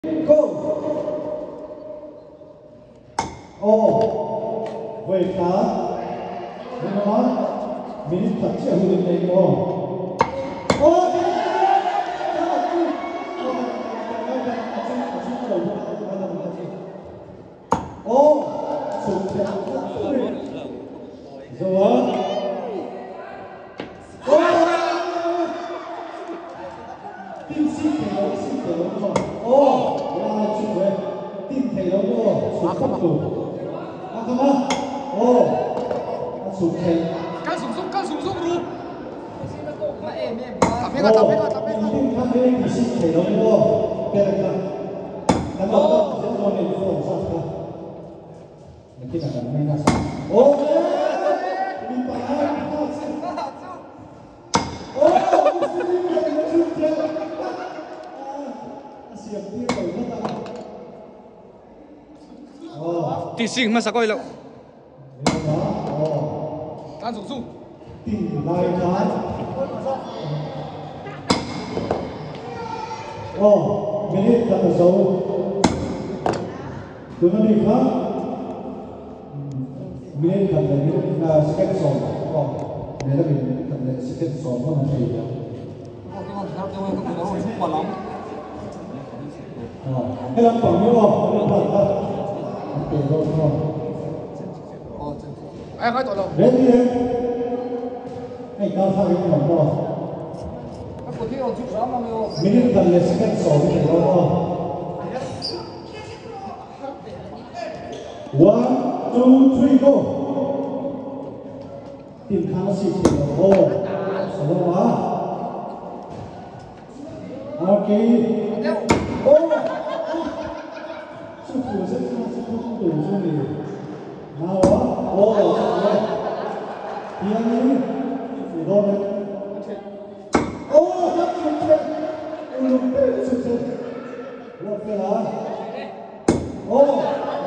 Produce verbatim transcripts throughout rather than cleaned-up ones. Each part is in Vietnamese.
Go! Oh, wait, huh? You know what? Minute touch a hoodie thing. Oh, oh, oh, so so what? Oh, tim xin thể đấu, xin thể đấu rồi. Oh, wow, chụp về, tim thể đấu rồi, chụp không đủ. À, không á? Oh, chụp thể. Căng súng súng, căng súng súng luôn. Mà em em Tập hết rồi, tập hết rồi, tập hết rồi. Tim tham gia thì xin thể đấu rồi. Cái này là, làm đâu đó, sẽ cho mình vô sao không? Nanti nak main nasi. Oh, ini paham. Oh, mesti ni ada sudah. Siap dia kalau tak. Oh, Tí sinh mà sao coi lậu. oh, Căng súng súng. tìm lại cái. Oh, minit kata jauh. Tuna ni kan? Minit kata ni na second song. Oh, ni lagi minit kata second song pun nanti ya. cái con theo theo cái đó rồi quá lắm. Oh, cái làm bằng nhiêu không? Làm bằng không? Tiền đâu không? Ai nói tội lậu. Đến đi em. Hey, cao sao cái làm không? Các cô theo chụp lắm mà nhiều. Minit kata second song ni đâu? One, two, three, go. Tìm kháng sĩ thì là ô. Sao đâu mà? Ok. Ô. Sư phụ sẽ không sẽ không đủ cho mình. Nào á. Ô. Đi ăn đi. Để đâu đấy. Ô. Chắc chắn chết. Ô. Lúc đấy chết chết. Lúc đấy là. Ô.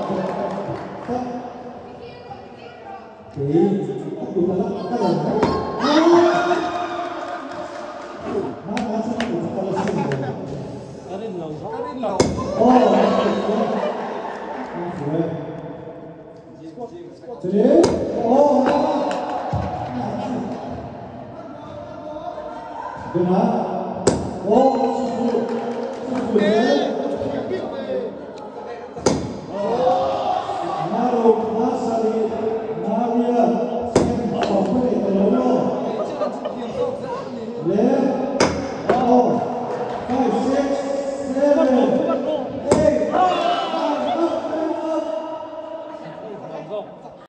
Thì chúng ta lắc các lần đấy. Nó nó sẽ được cho nó xin rồi. Cái đến lầu sáu. Cái đến lầu. Ô. Thế đấy. Ô. Được hả? Ô. Sư phụ. Sư phụ đấy. Maru Nasari Maria Sen Sampai Telono Left Oh Five Six Seven Eight